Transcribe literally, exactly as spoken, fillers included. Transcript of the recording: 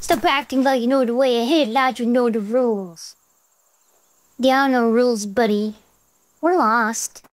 Stop acting like you know the way ahead, like you know the rules. There are no rules, buddy. We're lost.